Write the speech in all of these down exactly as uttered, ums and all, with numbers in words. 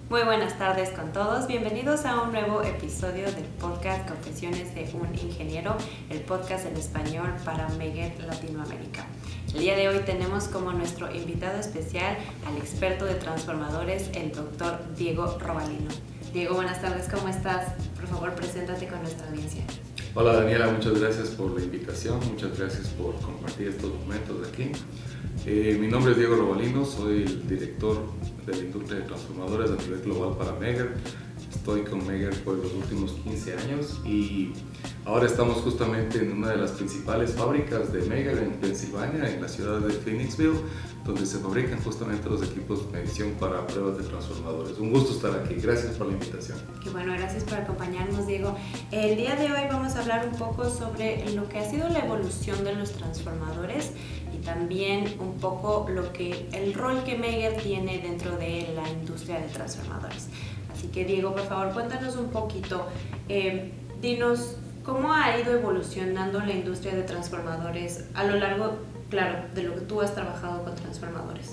Muy buenas tardes con todos, bienvenidos a un nuevo episodio del podcast Confesiones de un Ingeniero, el podcast en español para Megger Latinoamérica. El día de hoy tenemos como nuestro invitado especial al experto de transformadores, el doctor Diego Robalino. Diego, buenas tardes, ¿cómo estás? Por favor, preséntate con nuestra audiencia. Hola Daniela, muchas gracias por la invitación, muchas gracias por compartir estos momentos de aquí. Eh, mi nombre es Diego Robalino, soy el director de la industria de transformadores a nivel global para Megger. Estoy con Megger por los últimos quince años y ahora estamos justamente en una de las principales fábricas de Megger en Pensilvania, en la ciudad de Phoenixville, donde se fabrican justamente los equipos de medición para pruebas de transformadores. Un gusto estar aquí, gracias por la invitación. Qué bueno, gracias por acompañarnos, Diego. El día de hoy vamos a hablar un poco sobre lo que ha sido la evolución de los transformadores y también un poco lo que, el rol que Megger tiene dentro de la industria de transformadores. Así que, Diego, por favor, cuéntanos un poquito, eh, dinos cómo ha ido evolucionando la industria de transformadores a lo largo, claro, de lo que tú has trabajado con transformadores.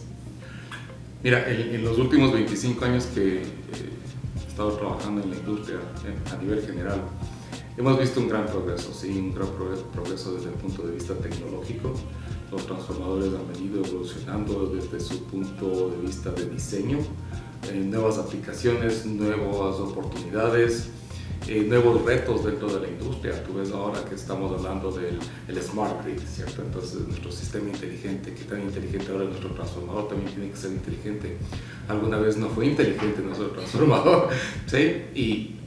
Mira, en, en los últimos veinticinco años que eh, he estado trabajando en la industria en, a nivel general, hemos visto un gran progreso, sí, un gran progreso, progreso desde el punto de vista tecnológico. Los transformadores han venido evolucionando desde su punto de vista de diseño, eh, nuevas aplicaciones, nuevas oportunidades, eh, nuevos retos dentro de la industria. Tú ves ahora que estamos hablando del el Smart Grid, ¿cierto? Entonces nuestro sistema inteligente, ¿qué tan inteligente ahora nuestro transformador? También tiene que ser inteligente. Alguna vez no fue inteligente nuestro transformador, ¿sí? Y,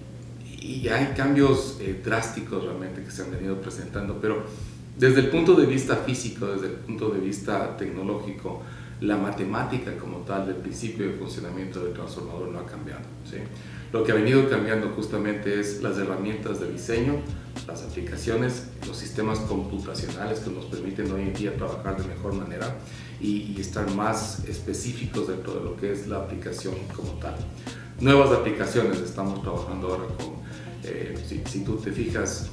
y hay cambios eh, drásticos realmente que se han venido presentando, pero desde el punto de vista físico, desde el punto de vista tecnológico, la matemática como tal del principio de funcionamiento del transformador no ha cambiado, ¿sí? Lo que ha venido cambiando justamente es las herramientas de diseño, las aplicaciones, los sistemas computacionales que nos permiten hoy en día trabajar de mejor manera y, y estar más específicos dentro de lo que es la aplicación como tal. Nuevas aplicaciones estamos trabajando ahora con, eh, si, si tú te fijas,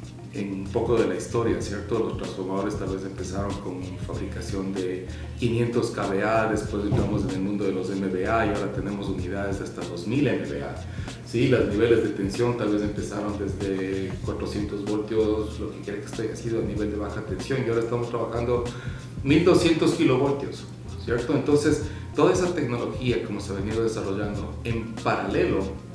en un poco de la historia, ¿cierto? Los transformadores tal vez empezaron con fabricación de quinientos K V A, después entramos en el mundo de los M V A y ahora tenemos unidades de hasta dos mil M V A. Sí, los niveles de tensión tal vez empezaron desde cuatrocientos voltios, lo que quiera que esté sido a nivel de baja tensión, y ahora estamos trabajando mil doscientos kilovoltios, ¿cierto? Entonces, toda esa tecnología como se ha venido desarrollando en paralelo,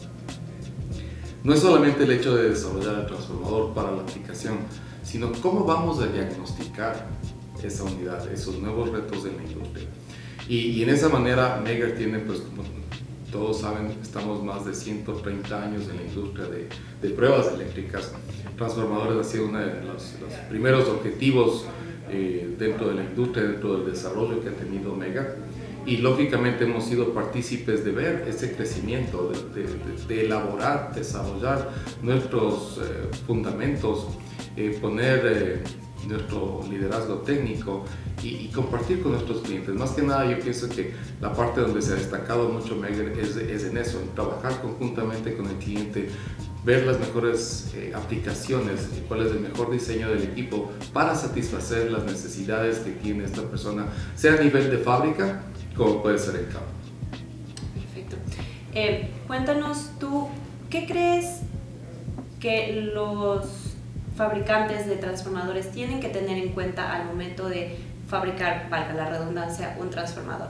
no es solamente el hecho de desarrollar el transformador para la aplicación, sino cómo vamos a diagnosticar esa unidad, esos nuevos retos de la industria. Y, y en esa manera Megger tiene, pues como todos saben, estamos más de ciento treinta años en la industria de, de pruebas eléctricas. Transformadores ha sido uno de los, los primeros objetivos eh, dentro de la industria, dentro del desarrollo que ha tenido Megger. Y lógicamente hemos sido partícipes de ver ese crecimiento, de, de, de elaborar, desarrollar nuestros eh, fundamentos, eh, poner eh, nuestro liderazgo técnico y, y compartir con nuestros clientes. Más que nada yo pienso que la parte donde se ha destacado mucho Megger es, es en eso, en trabajar conjuntamente con el cliente, ver las mejores eh, aplicaciones, cuál es el mejor diseño del equipo para satisfacer las necesidades que tiene esta persona, sea a nivel de fábrica, como puede ser el campo. Perfecto. Eh, cuéntanos tú, ¿qué crees que los fabricantes de transformadores tienen que tener en cuenta al momento de fabricar, valga la redundancia, un transformador?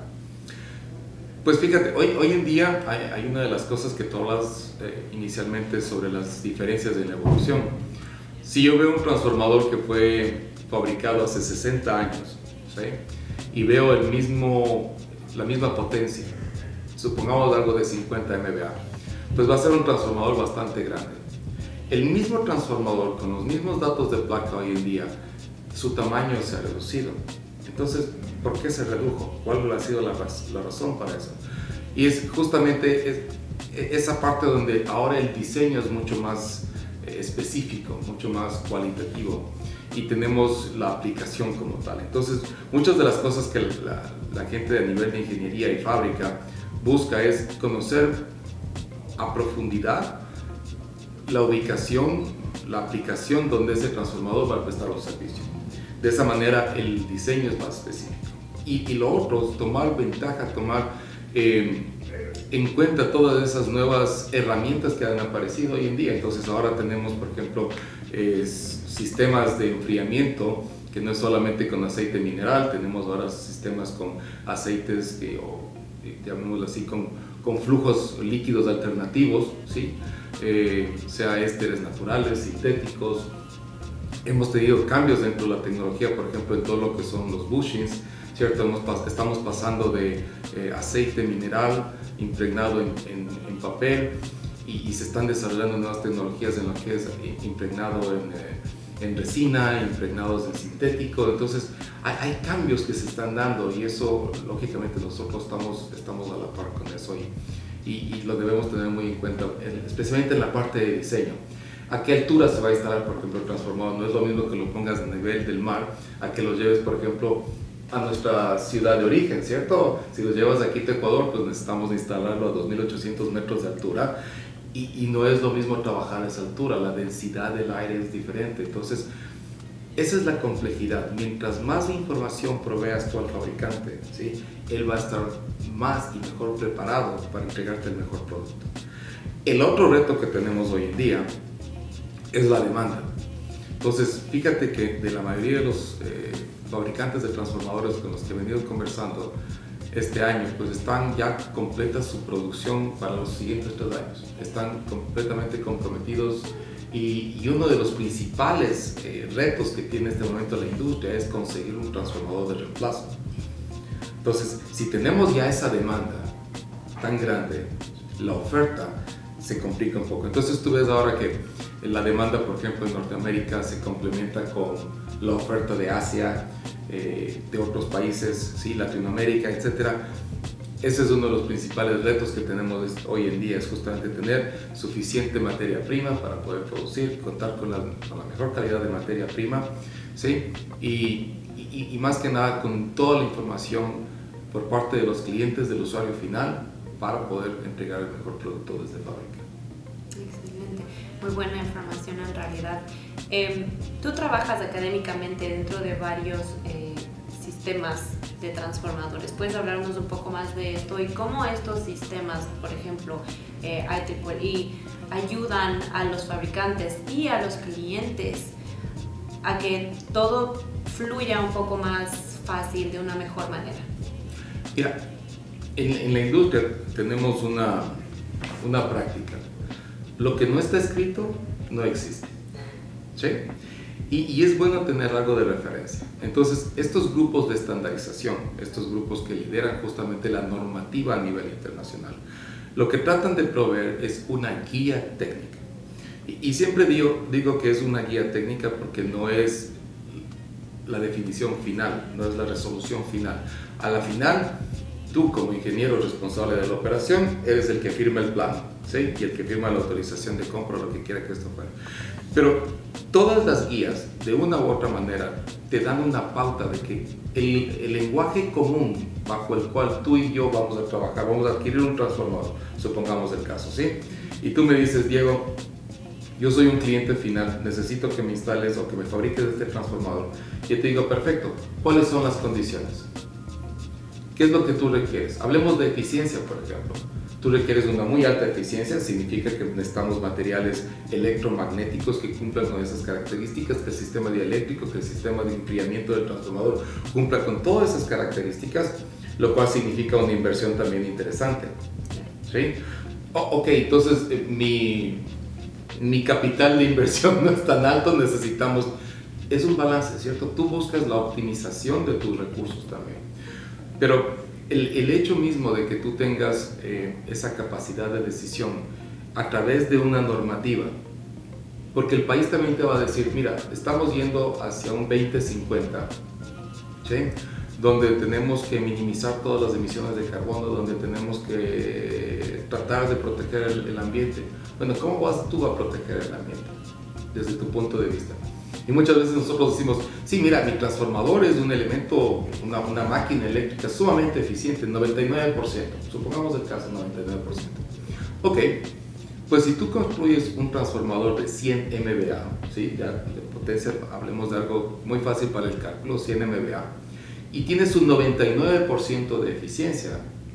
Pues fíjate, hoy, hoy en día hay, hay una de las cosas que tú hablas eh, inicialmente sobre las diferencias en la evolución. Si yo veo un transformador que fue fabricado hace sesenta años, ¿sí? Y veo el mismo, la misma potencia, supongamos algo de cincuenta M V A, pues va a ser un transformador bastante grande. El mismo transformador con los mismos datos de placa hoy en día, su tamaño se ha reducido. Entonces, ¿por qué se redujo? ¿Cuál ha sido la, la razón para eso? Y es justamente es, esa parte donde ahora el diseño es mucho más eh, específico, mucho más cualitativo, y tenemos la aplicación como tal. Entonces, muchas de las cosas que la, la gente a nivel de ingeniería y fábrica busca es conocer a profundidad la ubicación, la aplicación donde ese transformador va a prestar los servicios. De esa manera el diseño es más específico. Y, y lo otro es tomar ventaja, tomar eh, en cuenta todas esas nuevas herramientas que han aparecido hoy en día. Entonces ahora tenemos, por ejemplo, eh, sistemas de enfriamiento que no es solamente con aceite mineral, tenemos ahora sistemas con aceites que, o llamémoslo así, con, con flujos líquidos alternativos, ¿sí? Eh, sea ésteres naturales, sintéticos. Hemos tenido cambios dentro de la tecnología, por ejemplo, en todo lo que son los bushings, ¿cierto? Hemos, estamos pasando de eh, aceite mineral impregnado en, en, en papel y, y se están desarrollando nuevas tecnologías en lo que es impregnado en, eh, en resina, impregnados en sintético. Entonces hay, hay cambios que se están dando y eso lógicamente nosotros estamos, estamos a la par con eso y, y, y lo debemos tener muy en cuenta, especialmente en la parte de diseño. ¿A qué altura se va a instalar, por ejemplo, el transformador? No es lo mismo que lo pongas a nivel del mar, a que lo lleves, por ejemplo, a nuestra ciudad de origen, ¿cierto? Si lo llevas aquí a Ecuador, pues necesitamos instalarlo a dos mil ochocientos metros de altura y, y no es lo mismo trabajar a esa altura, la densidad del aire es diferente. Entonces, esa es la complejidad. Mientras más información proveas tú al fabricante, ¿sí? Él va a estar más y mejor preparado para entregarte el mejor producto. El otro reto que tenemos hoy en día es la demanda. Entonces, fíjate que de la mayoría de los eh, fabricantes de transformadores con los que he venido conversando este año, pues están ya completas su producción para los siguientes tres años. Están completamente comprometidos y, y uno de los principales eh, retos que tiene en este momento la industria es conseguir un transformador de reemplazo. Entonces, si tenemos ya esa demanda tan grande, la oferta se complica un poco. Entonces tú ves ahora que la demanda, por ejemplo, en Norteamérica se complementa con la oferta de Asia, eh, de otros países, ¿sí? Latinoamérica, etcétera. Ese es uno de los principales retos que tenemos hoy en día, es justamente tener suficiente materia prima para poder producir, contar con la, con la mejor calidad de materia prima, ¿sí? y, y, y más que nada con toda la información por parte de los clientes, del usuario final, para poder entregar el mejor producto desde fábrica. Excelente, muy buena información en realidad. Eh, tú trabajas académicamente dentro de varios eh, sistemas de transformadores. ¿Puedes hablarnos un poco más de esto y cómo estos sistemas, por ejemplo, eh, I triple E, ayudan a los fabricantes y a los clientes a que todo fluya un poco más fácil, de una mejor manera? Mira, en, en la industria tenemos una, una práctica. Lo que no está escrito no existe, ¿sí? Y, y es bueno tener algo de referencia. Entonces, estos grupos de estandarización, estos grupos que lideran justamente la normativa a nivel internacional, lo que tratan de proveer es una guía técnica. Y, y siempre digo, digo que es una guía técnica porque no es la definición final, no es la resolución final. A la final, tú como ingeniero responsable de la operación, eres el que firma el plan, ¿sí? Y el que firma la autorización de compra, lo que quiera que esto fuera. Pero todas las guías, de una u otra manera, te dan una pauta de que el, el lenguaje común bajo el cual tú y yo vamos a trabajar, vamos a adquirir un transformador, supongamos el caso, ¿sí? Y tú me dices, Diego, yo soy un cliente final, necesito que me instales o que me fabriques este transformador. Y yo te digo, perfecto, ¿cuáles son las condiciones? ¿Qué es lo que tú requieres? Hablemos de eficiencia, por ejemplo. Tú requieres una muy alta eficiencia, significa que necesitamos materiales electromagnéticos que cumplan con esas características, que el sistema dieléctrico, que el sistema de enfriamiento del transformador cumpla con todas esas características, lo cual significa una inversión también interesante, ¿sí? Oh, ok, entonces eh, mi, mi capital de inversión no es tan alto, necesitamos... Es un balance, ¿cierto? Tú buscas la optimización de tus recursos también. Pero el, el hecho mismo de que tú tengas eh, esa capacidad de decisión a través de una normativa, porque el país también te va a decir, mira, estamos yendo hacia un veinte cincuenta, ¿sí? Donde tenemos que minimizar todas las emisiones de carbono, donde tenemos que tratar de proteger el, el ambiente. Bueno, ¿cómo vas tú a proteger el ambiente desde tu punto de vista? Y muchas veces nosotros decimos, sí, mira, mi transformador es un elemento, una, una máquina eléctrica sumamente eficiente, noventa y nueve por ciento, supongamos el caso, noventa y nueve por ciento. Ok, pues si tú construyes un transformador de cien megavatios, ¿sí? Ya de potencia, hablemos de algo muy fácil para el cálculo, cien megavatios, y tienes un noventa y nueve por ciento de eficiencia,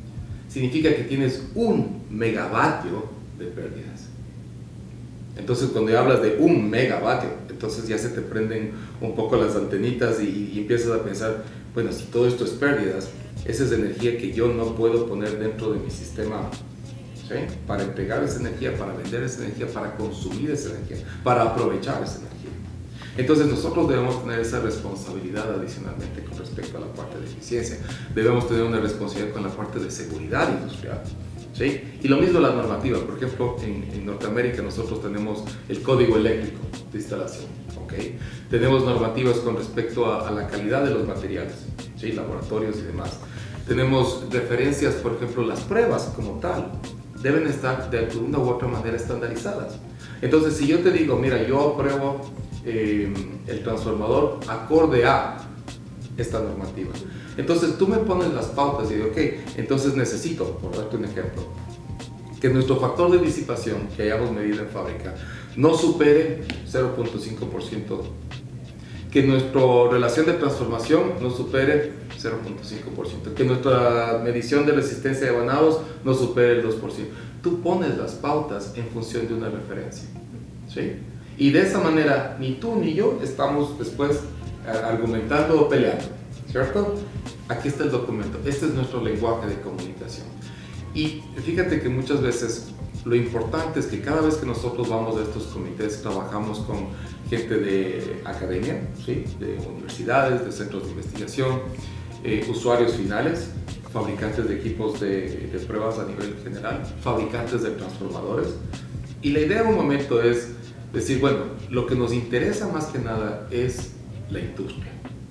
significa que tienes un megavatio de pérdidas. Entonces, cuando hablas de un megavatio, entonces ya se te prenden un poco las antenitas y, y empiezas a pensar, bueno, si todo esto es pérdidas, esa es energía que yo no puedo poner dentro de mi sistema, ¿sí? Para entregar esa energía, para vender esa energía, para consumir esa energía, para aprovechar esa energía. Entonces nosotros debemos tener esa responsabilidad adicionalmente con respecto a la parte de eficiencia. Debemos tener una responsabilidad con la parte de seguridad industrial, ¿sí? Y lo mismo la normativa. Por ejemplo, en, en Norteamérica nosotros tenemos el código eléctrico de instalación, ¿ok? Tenemos normativas con respecto a, a la calidad de los materiales, ¿sí? Laboratorios y demás. Tenemos referencias, por ejemplo, las pruebas como tal deben estar de una u otra manera estandarizadas. Entonces, si yo te digo, mira, yo apruebo eh, el transformador acorde a esta normativa, entonces tú me pones las pautas y digo, ok, entonces necesito, por darte un ejemplo, que nuestro factor de disipación que hayamos medido en fábrica no supere cero punto cinco por ciento, que nuestra relación de transformación no supere cero punto cinco por ciento, que nuestra medición de resistencia de vanados no supere el dos por ciento. Tú pones las pautas en función de una referencia, ¿sí? Y de esa manera ni tú ni yo estamos después argumentando o peleando, ¿cierto? Aquí está el documento, este es nuestro lenguaje de comunicación. Y fíjate que muchas veces lo importante es que cada vez que nosotros vamos a estos comités trabajamos con gente de academia, ¿sí? De universidades, de centros de investigación, eh, usuarios finales, fabricantes de equipos de, de pruebas a nivel general, fabricantes de transformadores. Y la idea en un momento es decir, bueno, lo que nos interesa más que nada es la industria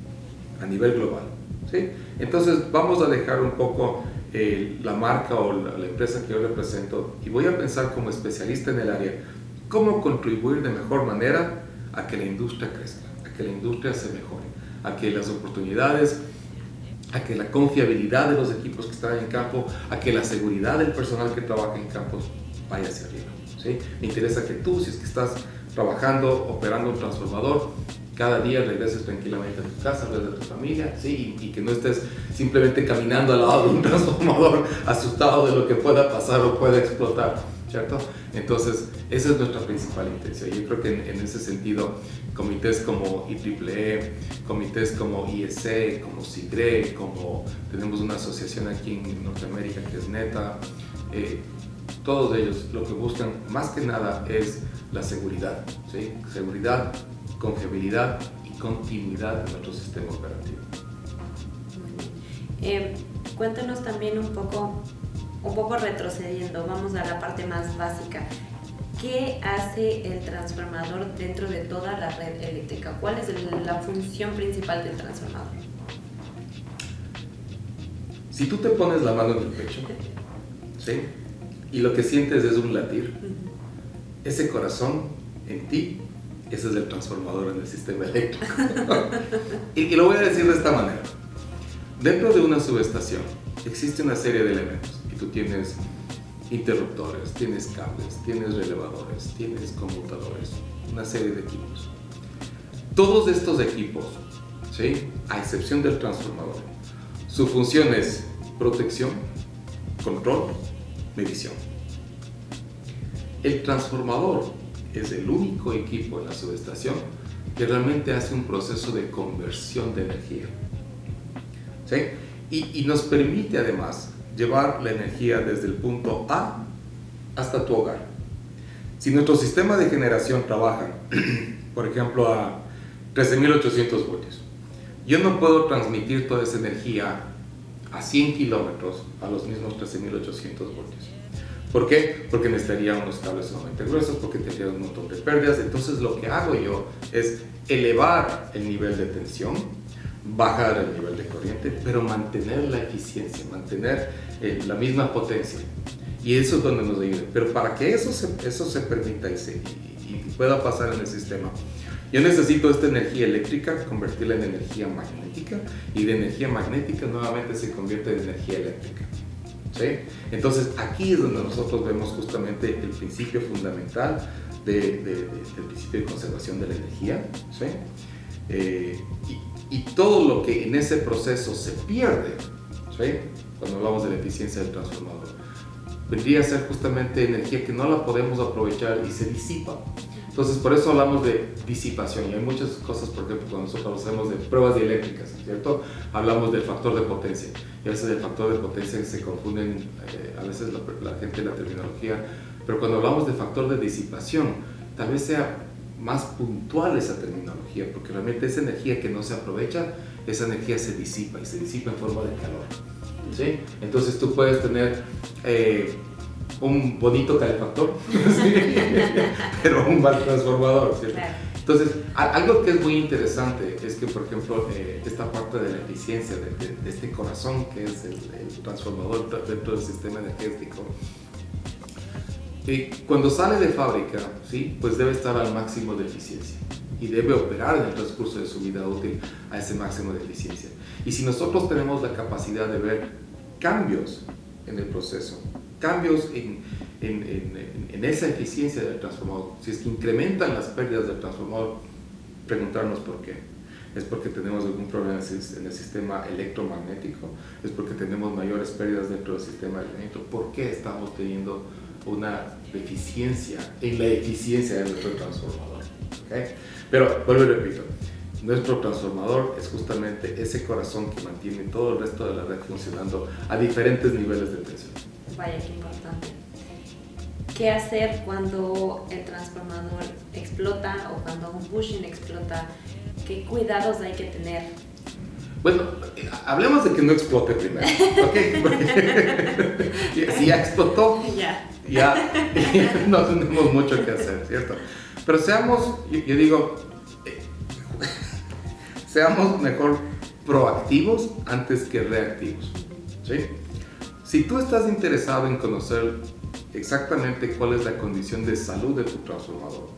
a nivel global, ¿sí? Entonces vamos a dejar un poco eh, la marca o la, la empresa que yo represento y voy a pensar como especialista en el área cómo contribuir de mejor manera a que la industria crezca, a que la industria se mejore, a que las oportunidades, a que la confiabilidad de los equipos que están en campo, a que la seguridad del personal que trabaja en campos vaya hacia arriba, ¿sí? Me interesa que tú, si es que estás trabajando, operando un transformador, cada día regreses tranquilamente a tu casa, regreses a tu familia, ¿sí? Y, y que no estés simplemente caminando al lado de un transformador asustado de lo que pueda pasar o pueda explotar, ¿cierto? Entonces, esa es nuestra principal intención. Yo creo que en, en ese sentido, comités como I triple E, comités como I E C, como SIGRE, como tenemos una asociación aquí en Norteamérica que es NETA, eh, todos ellos lo que buscan más que nada es la seguridad, ¿sí? Seguridad, confiabilidad y continuidad de nuestro sistema operativo. Eh, cuéntanos también un poco, un poco retrocediendo, vamos a la parte más básica. ¿Qué hace el transformador dentro de toda la red eléctrica? ¿Cuál es el, la función principal del transformador? Si tú te pones la mano en el pecho, ¿sí? Y lo que sientes es un latir, ese corazón en ti, ese es el transformador en el sistema eléctrico. y, y lo voy a decir de esta manera. Dentro de una subestación existe una serie de elementos y tú tienes interruptores, tienes cables, tienes relevadores, tienes conmutadores, una serie de equipos. Todos estos equipos, ¿sí? A excepción del transformador, su función es protección, control, medición. El transformador es el único equipo en la subestación que realmente hace un proceso de conversión de energía, ¿sí? Y, y nos permite además llevar la energía desde el punto A hasta tu hogar. Si nuestro sistema de generación trabaja, por ejemplo, a trece mil ochocientos voltios, yo no puedo transmitir toda esa energía a cien kilómetros a los mismos trece mil ochocientos voltios. ¿Por qué? Porque necesitaría unos cables sumamente gruesos, porque tendría un montón de pérdidas. Entonces lo que hago yo es elevar el nivel de tensión, bajar el nivel de corriente, pero mantener la eficiencia, mantener eh, la misma potencia. Y eso es donde nos ayuda. Pero para que eso se, eso se permita y, se, y, y pueda pasar en el sistema, yo necesito esta energía eléctrica convertirla en energía magnética, y de energía magnética nuevamente se convierte en energía eléctrica, ¿sí? Entonces aquí es donde nosotros vemos justamente el principio fundamental de, de, de, del principio de conservación de la energía, ¿sí? Eh, y, y todo lo que en ese proceso se pierde, ¿sí? cuando hablamos de la eficiencia del transformador. Vendría a ser justamente energía que no la podemos aprovechar y se disipa. Entonces, por eso hablamos de disipación. Y hay muchas cosas, por ejemplo, cuando nosotros hacemos de pruebas dieléctricas, ¿cierto? Hablamos del factor de potencia. Y a veces el factor de potencia se confunden, eh, a veces la, la gente la terminología. Pero cuando hablamos de factor de disipación, tal vez sea más puntual esa terminología, porque realmente esa energía que no se aprovecha, esa energía se disipa y se disipa en forma de calor. ¿Sí? Entonces tú puedes tener eh, un bonito calefactor, ¿sí? pero un mal transformador, ¿cierto? Claro. Entonces, algo que es muy interesante es que, por ejemplo, eh, esta parte de la eficiencia, de, de, de este corazón que es el, el transformador dentro del sistema energético, eh, cuando sale de fábrica, ¿sí? Pues debe estar al máximo de eficiencia y debe operar en el transcurso de su vida útil a ese máximo de eficiencia. Y si nosotros tenemos la capacidad de ver cambios en el proceso, cambios en, en, en, en esa eficiencia del transformador, si es que incrementan las pérdidas del transformador, preguntarnos por qué. Es porque tenemos algún problema en el sistema electromagnético, es porque tenemos mayores pérdidas dentro del sistema electrónico. ¿Por qué estamos teniendo una deficiencia en la eficiencia de nuestro transformador? ¿Okay? Pero vuelvo y repito, nuestro transformador es justamente ese corazón que mantiene todo el resto de la red funcionando a diferentes niveles de tensión. Vaya, qué importante. ¿Qué hacer cuando el transformador explota o cuando un bushing explota? ¿Qué cuidados hay que tener? Bueno, hablemos de que no explote primero, ¿ok? Porque si ya explotó, ya, ya, ya no tenemos mucho que hacer, ¿cierto? Pero seamos, yo, yo digo, eh, seamos mejor proactivos antes que reactivos, ¿sí? Si tú estás interesado en conocer exactamente cuál es la condición de salud de tu transformador,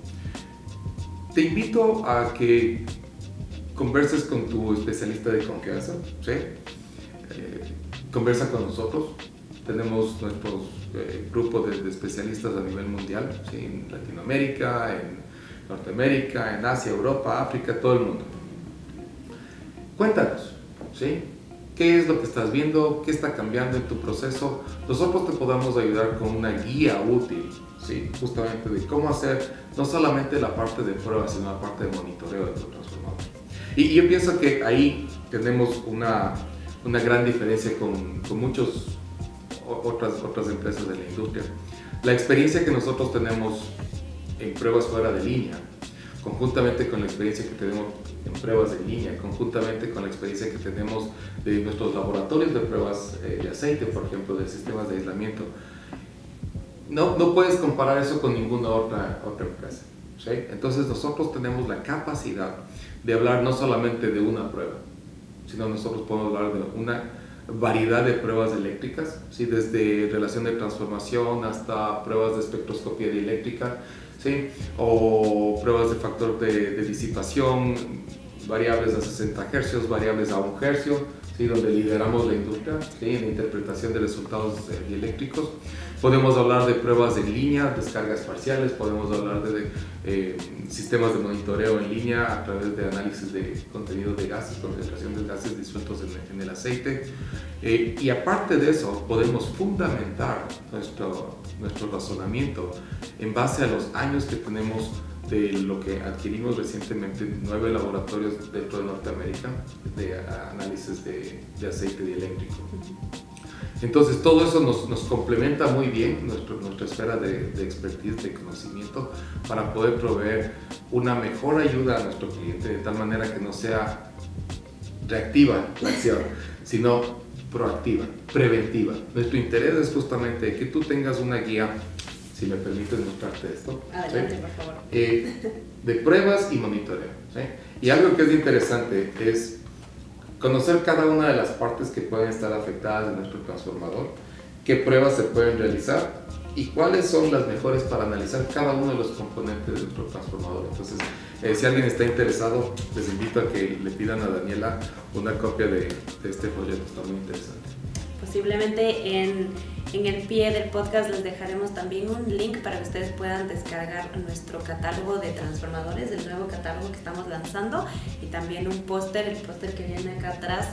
te invito a que converses con tu especialista de confianza, ¿sí? Eh, conversa con nosotros. Tenemos nuestros eh, grupos de, de especialistas a nivel mundial, ¿sí? En Latinoamérica, en Norteamérica, en Asia, Europa, África, todo el mundo. Cuéntanos, ¿sí? ¿Qué es lo que estás viendo? ¿Qué está cambiando en tu proceso? Nosotros te podamos ayudar con una guía útil, ¿sí? Justamente de cómo hacer no solamente la parte de prueba, sino la parte de monitoreo de tu transformador. Y yo pienso que ahí tenemos una, una gran diferencia con, con muchas otras, otras empresas de la industria. La experiencia que nosotros tenemos en pruebas fuera de línea, conjuntamente con la experiencia que tenemos en pruebas en línea, conjuntamente con la experiencia que tenemos de nuestros laboratorios de pruebas eh, de aceite, por ejemplo, de sistemas de aislamiento, no, no puedes comparar eso con ninguna otra, otra empresa, ¿sí? Entonces nosotros tenemos la capacidad de hablar no solamente de una prueba, sino nosotros podemos hablar de una variedad de pruebas eléctricas, ¿sí? Desde relación de transformación hasta pruebas de espectroscopía dieléctrica, ¿sí? O pruebas de factor de, de disipación, variables a sesenta hercios, variables a un hercio, ¿sí? Donde lideramos la industria, ¿sí? En la interpretación de resultados eh, dieléctricos. Podemos hablar de pruebas en línea, descargas parciales, podemos hablar de, de eh, sistemas de monitoreo en línea a través de análisis de contenido de gases, concentración de gases disueltos en, en el aceite. Eh, y aparte de eso, podemos fundamentar nuestro, nuestro razonamiento en base a los años que tenemos de lo que adquirimos recientemente, nueve laboratorios dentro de Norteamérica de análisis de, de aceite dieléctrico. Entonces todo eso nos, nos complementa muy bien nuestro, nuestra esfera de, de expertise, de conocimiento, para poder proveer una mejor ayuda a nuestro cliente, de tal manera que no sea reactiva la acción, sino proactiva, preventiva. Nuestro interés es justamente que tú tengas una guía, si me permites mostrarte esto, adelante, ¿sí? Por favor. Eh, de pruebas y monitoreo, ¿sí? Y algo que es interesante es conocer cada una de las partes que pueden estar afectadas en nuestro transformador, qué pruebas se pueden realizar y cuáles son las mejores para analizar cada uno de los componentes de nuestro transformador. Entonces, eh, si alguien está interesado, les invito a que le pidan a Daniela una copia de, de este folleto, está muy interesante. Posiblemente en, en el pie del podcast les dejaremos también un link para que ustedes puedan descargar nuestro catálogo de transformadores, el nuevo catálogo que estamos lanzando, y también un póster, el póster que viene acá atrás,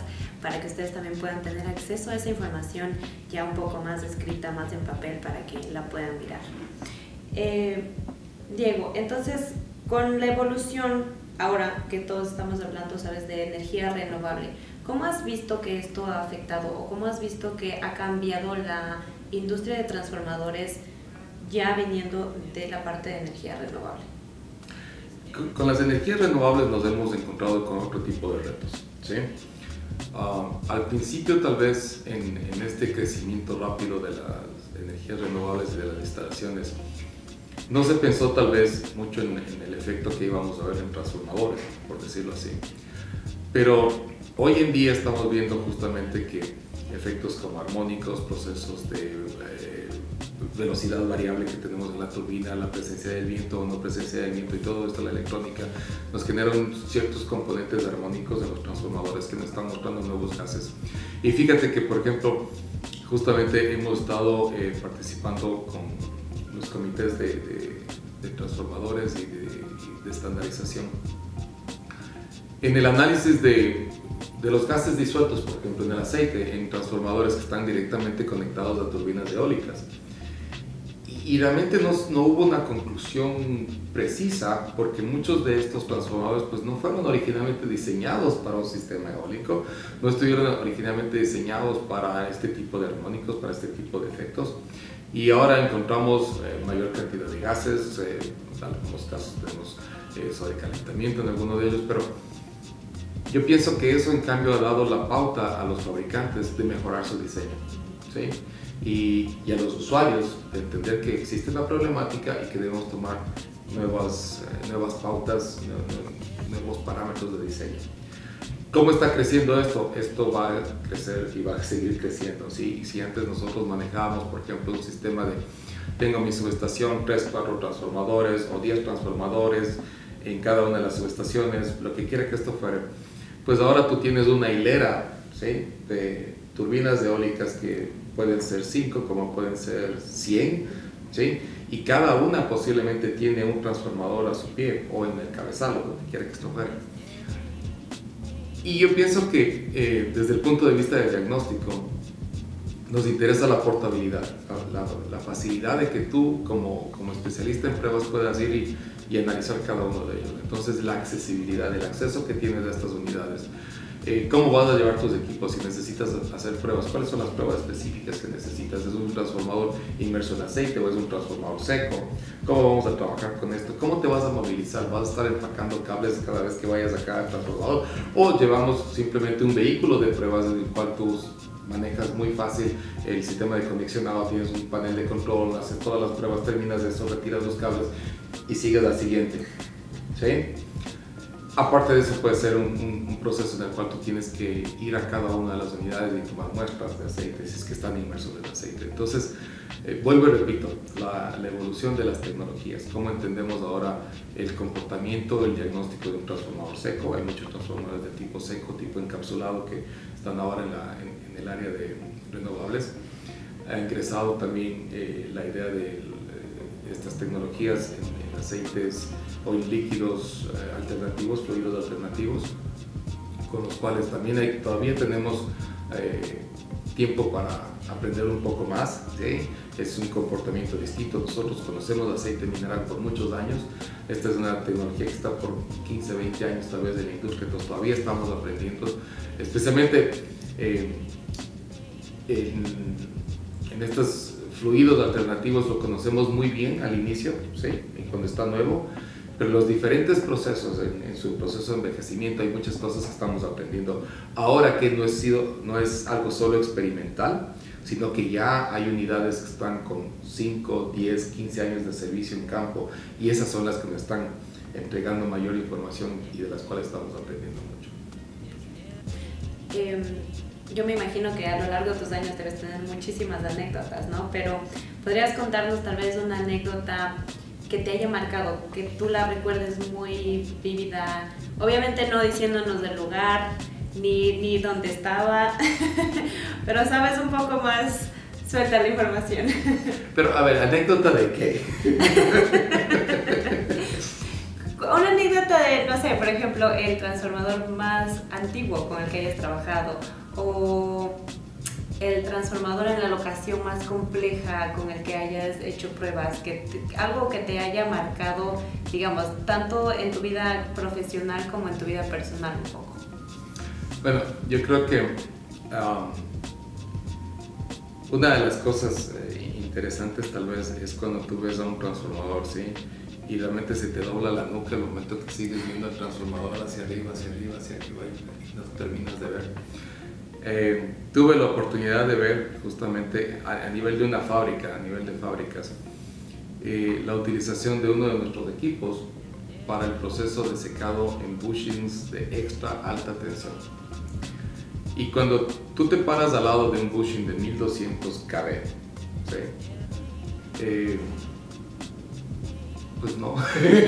para que ustedes también puedan tener acceso a esa información ya un poco más escrita, más en papel, para que la puedan mirar. Eh, Diego, entonces, con la evolución, ahora que todos estamos hablando, sabes, de energía renovable, ¿cómo has visto que esto ha afectado o cómo has visto que ha cambiado la industria de transformadores ya viniendo de la parte de energía renovable? Con, con las energías renovables nos hemos encontrado con otro tipo de retos, ¿sí? Uh, al principio, tal vez, en, en este crecimiento rápido de las energías renovables y de las instalaciones, no se pensó tal vez mucho en, en el efecto que íbamos a ver en transformadores, por decirlo así. Pero hoy en día estamos viendo justamente que efectos como armónicos, procesos de eh, velocidad variable que tenemos en la turbina, la presencia del viento o no presencia del viento y todo esto, la electrónica, nos generan ciertos componentes armónicos en los transformadores que nos están mostrando nuevos gases. Y fíjate que, por ejemplo, justamente hemos estado eh, participando con los comités de, de, de transformadores y de, de estandarización en el análisis de, de los gases disueltos, por ejemplo, en el aceite, en transformadores que están directamente conectados a turbinas eólicas. Y, y realmente no, no hubo una conclusión precisa, porque muchos de estos transformadores pues, no fueron originalmente diseñados para un sistema eólico, no estuvieron originalmente diseñados para este tipo de armónicos, para este tipo de efectos. Y ahora encontramos eh, mayor cantidad de gases, eh, en algunos casos tenemos eh, sobrecalentamiento en algunos de ellos, pero yo pienso que eso en cambio ha dado la pauta a los fabricantes de mejorar su diseño, ¿sí? y, y a los usuarios de entender que existe una problemática y que debemos tomar nuevas, eh, nuevas pautas, nuevos parámetros de diseño. ¿Cómo está creciendo esto? Esto va a crecer y va a seguir creciendo, ¿sí? Si antes nosotros manejábamos, por ejemplo, un sistema de tengo mi subestación, tres, cuatro transformadores o diez transformadores en cada una de las subestaciones, lo que quiera que esto fuera, pues ahora tú tienes una hilera, ¿sí? De turbinas eólicas que pueden ser cinco como pueden ser cien, ¿sí? Y cada una posiblemente tiene un transformador a su pie o en el cabezal, o lo que quiera que esto fuera. Y yo pienso que eh, desde el punto de vista del diagnóstico nos interesa la portabilidad, la, la, la facilidad de que tú como, como especialista en pruebas puedas ir y, y analizar cada uno de ellos. Entonces la accesibilidad, el acceso que tienes a estas unidades, eh, cómo vas a llevar tus equipos si necesitas hacer pruebas, cuáles son las pruebas específicas que necesitas, es un transformador inmerso en aceite o es un transformador seco, cómo vamos a trabajar con esto, cómo te vas a movilizar, vas a estar empacando cables cada vez que vayas a cada transformador o llevamos simplemente un vehículo de pruebas en el cual tú manejas muy fácil el sistema de conexionado, tienes un panel de control, haces todas las pruebas, terminas de eso, retiras los cables y sigues al siguiente, ¿sí? Aparte de eso puede ser un, un, un proceso en el cual tú tienes que ir a cada una de las unidades y tomar muestras de aceite si es que están inmersos en el aceite. Entonces, eh, vuelvo y repito, la, la evolución de las tecnologías, cómo entendemos ahora el comportamiento, el diagnóstico de un transformador seco. Hay muchos transformadores de tipo seco, tipo encapsulado que están ahora en, la, en, en el área de renovables. Ha ingresado también eh, la idea de eh, estas tecnologías en, en aceites o en líquidos eh, alternativos, fluidos alternativos, con los cuales también hay, todavía tenemos eh, tiempo para aprender un poco más, ¿sí? Es un comportamiento distinto. Nosotros conocemos aceite mineral por muchos años, esta es una tecnología que está por quince, veinte años tal vez en la industria, entonces todavía estamos aprendiendo, especialmente eh, en, en estos fluidos alternativos lo conocemos muy bien al inicio, ¿sí? Y cuando está nuevo, pero los diferentes procesos, en, en su proceso de envejecimiento hay muchas cosas que estamos aprendiendo. Ahora que no es, sido, no es algo solo experimental, sino que ya hay unidades que están con cinco, diez, quince años de servicio en campo y esas son las que nos están entregando mayor información y de las cuales estamos aprendiendo mucho. Eh, yo me imagino que a lo largo de tus años debes tener muchísimas anécdotas, ¿no? Pero ¿podrías contarnos tal vez una anécdota que te haya marcado, que tú la recuerdes muy vívida? Obviamente no diciéndonos del lugar, ni, ni dónde estaba, pero sabes un poco más, suelta la información. Pero a ver, ¿anécdota de qué? Una anécdota de, no sé, por ejemplo, el transformador más antiguo con el que hayas trabajado, o el transformador en la locación más compleja con el que hayas hecho pruebas, que te, algo que te haya marcado, digamos, tanto en tu vida profesional como en tu vida personal un poco? Bueno, yo creo que um, una de las cosas eh, interesantes tal vez es cuando tú ves a un transformador, ¿sí? Y realmente se te dobla la nuca el momento que sigues viendo el transformador hacia arriba, hacia arriba, hacia arriba y no terminas de ver. Eh, tuve la oportunidad de ver justamente a, a nivel de una fábrica, a nivel de fábricas, eh, la utilización de uno de nuestros equipos para el proceso de secado en bushings de extra alta tensión. Y cuando tú te paras al lado de un bushing de mil doscientos kilóvoltios, ¿sí? eh, pues no,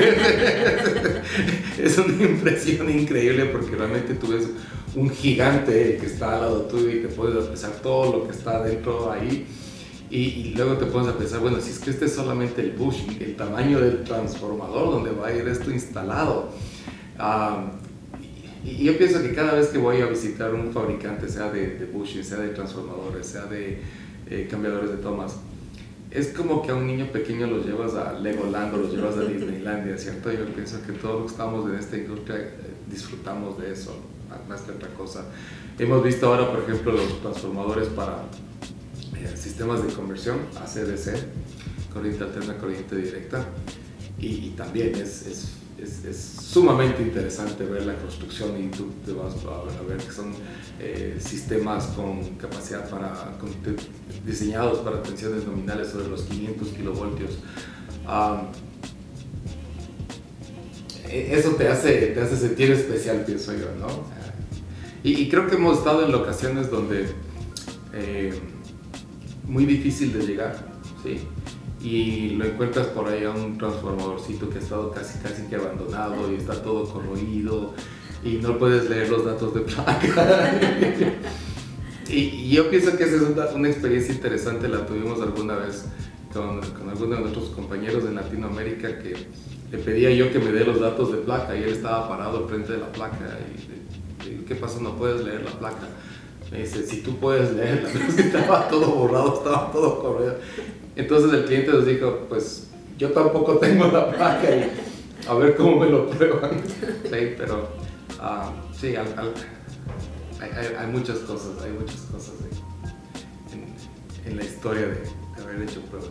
es una impresión increíble porque realmente tú ves un gigante que está al lado tuyo y te puedes pensar todo lo que está dentro ahí y, y luego te pones a pensar, bueno, si es que este es solamente el bushing, el tamaño del transformador donde va a ir esto instalado. Um, y, y yo pienso que cada vez que voy a visitar un fabricante, sea de, de bushing, sea de transformadores, sea de eh, cambiadores de tomas, es como que a un niño pequeño los llevas a Legoland o los llevas a Disneylandia, ¿cierto? Yo pienso que todos los que estamos en esta industria eh, disfrutamos de eso, más que otra cosa. Hemos visto ahora, por ejemplo, los transformadores para eh, sistemas de conversión, A C D C, corriente alterna, corriente directa, y, y también es, es, es, es sumamente interesante ver la construcción y tú te vas a, a ver que son eh, sistemas con capacidad para, con, te, diseñados para tensiones nominales sobre los quinientos kilovoltios. Um, eso te hace, te hace sentir especial, pienso yo, ¿no? Y, y creo que hemos estado en locaciones donde eh, muy difícil de llegar, ¿sí? Y lo encuentras por ahí a un transformadorcito que ha estado casi, casi que abandonado y está todo corroído y no puedes leer los datos de placa. y, y yo pienso que esa es una, una experiencia interesante, la tuvimos alguna vez con, con algunos de nuestros compañeros en Latinoamérica que le pedía yo que me dé los datos de placa y él estaba parado al frente de la placa y le digo, ¿qué pasa? ¿No puedes leer la placa? Me dice, si tú puedes leerla, pero es que estaba todo borrado, estaba todo corrido. Entonces el cliente nos dijo, pues yo tampoco tengo la placa y a ver cómo me lo prueban. Sí, pero uh, sí, al, al, hay, hay, hay muchas cosas, hay muchas cosas en, en la historia de, de haber hecho pruebas.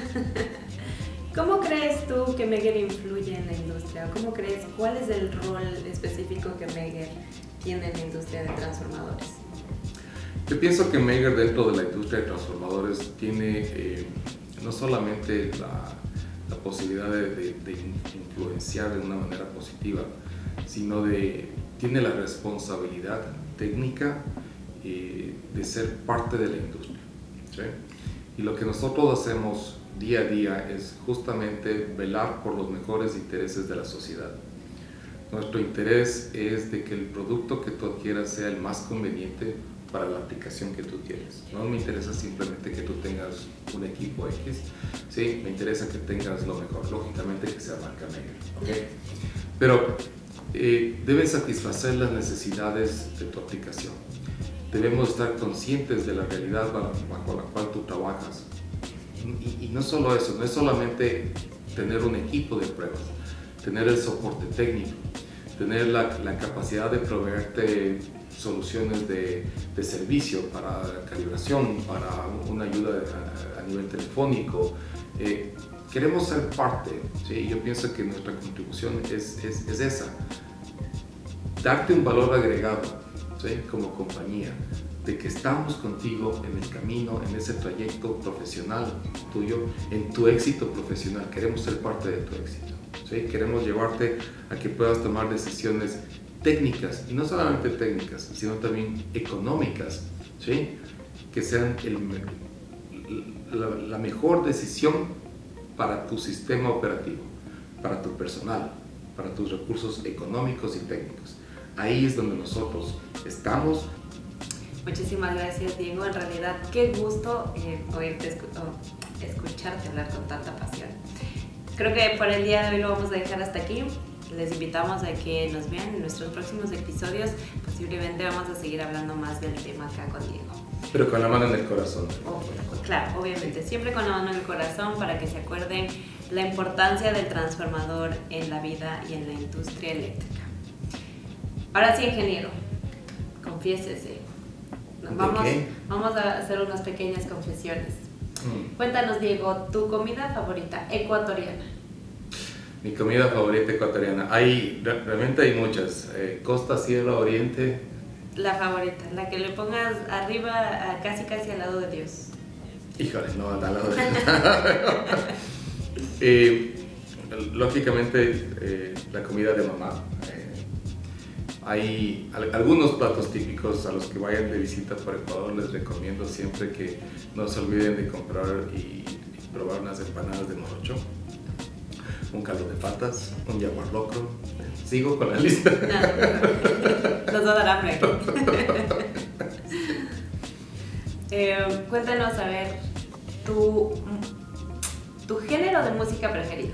¿Cómo crees tú que Megger influye en la industria? ¿Cómo crees, cuál es el rol específico que Megger tiene en la industria de transformadores? Yo pienso que Megger dentro de la industria de transformadores tiene eh, no solamente la, la posibilidad de, de, de influenciar de una manera positiva, sino de tiene la responsabilidad técnica eh, de ser parte de la industria, ¿sí? Y lo que nosotros hacemos día a día es justamente velar por los mejores intereses de la sociedad. Nuestro interés es de que el producto que tú adquieras sea el más conveniente para la aplicación que tú quieres. No me interesa simplemente que tú tengas un equipo X, sí, me interesa que tengas lo mejor, lógicamente que sea marca Megger, ¿okay? Pero eh, deben satisfacer las necesidades de tu aplicación. Debemos estar conscientes de la realidad bajo la cual tú trabajas. Y, y no solo eso, no es solamente tener un equipo de pruebas, tener el soporte técnico, tener la, la capacidad de proveerte soluciones de, de servicio para calibración, para una ayuda a, a nivel telefónico. Eh, queremos ser parte, ¿sí? Yo pienso que nuestra contribución es, es, es esa, darte un valor agregado, ¿sí? Como compañía, de que estamos contigo en el camino, en ese trayecto profesional tuyo, en tu éxito profesional. Queremos ser parte de tu éxito, ¿sí? Queremos llevarte a que puedas tomar decisiones técnicas, y no solamente técnicas, sino también económicas, ¿sí? Que sean el, la, la mejor decisión para tu sistema operativo, para tu personal, para tus recursos económicos y técnicos. Ahí es donde nosotros estamos. Muchísimas gracias, Diego. En realidad, qué gusto eh, oírte, escu oh, escucharte hablar con tanta pasión. Creo que por el día de hoy lo vamos a dejar hasta aquí. les invitamos a que nos vean en nuestros próximos episodios. Posiblemente vamos a seguir hablando más del tema acá con Diego. Pero con la mano en el corazón. Oh, claro, obviamente, siempre con la mano en el corazón para que se acuerden la importancia del transformador en la vida y en la industria eléctrica. Ahora sí, ingeniero, confiésese. Vamos, vamos a hacer unas pequeñas confesiones. Mm. Cuéntanos, Diego, tu comida favorita ecuatoriana. Mi comida favorita ecuatoriana. Hay, realmente hay muchas. Eh, costa, sierra, oriente. La favorita, la que le pongas arriba, a casi casi al lado de Dios. Híjole, no, al lado de Dios. eh, lógicamente, eh, la comida de mamá. Eh, hay al, algunos platos típicos a los que vayan de visita por Ecuador. Les recomiendo siempre que no se olviden de comprar y, y probar unas empanadas de morocho, un caldo de patas, un jaguar locro. ¿Sigo con la lista? No, no. Nos va a dar hambre. eh, cuéntanos, a ver, tu, tu género de música preferido.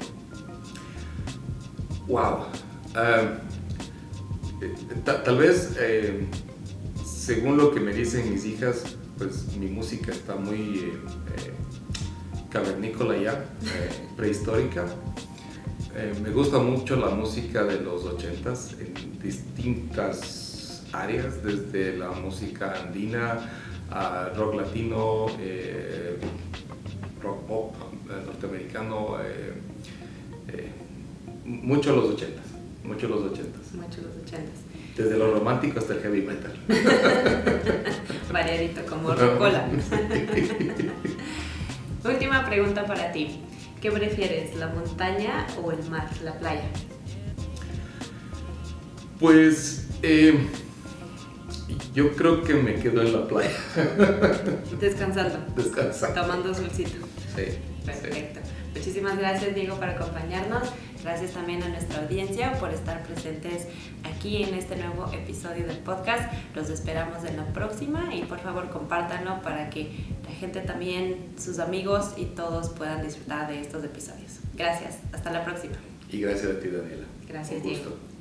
Wow. Uh, tal, tal vez, eh, según lo que me dicen mis hijas, pues mi música está muy eh, eh, cavernícola ya, eh, prehistórica. Eh, me gusta mucho la música de los ochentas en distintas áreas, desde la música andina a rock latino, eh, rock pop eh, norteamericano, eh, eh, mucho los ochentas, mucho los ochentas. Mucho los ochentas. Desde lo romántico hasta el heavy metal. Variadito, como rocola. Última pregunta para ti. ¿Qué prefieres, la montaña o el mar, la playa? Pues eh, yo creo que me quedo en la playa. Descansando. Descansando. Tomando solcito. Sí. Perfecto. Sí. Muchísimas gracias, Diego, por acompañarnos. Gracias también a nuestra audiencia por estar presentes aquí en este nuevo episodio del podcast. Los esperamos en la próxima y por favor compártanlo para que la gente también, sus amigos y todos puedan disfrutar de estos episodios. Gracias. Hasta la próxima. Y gracias a ti, Daniela. Gracias, Un gusto. Diego.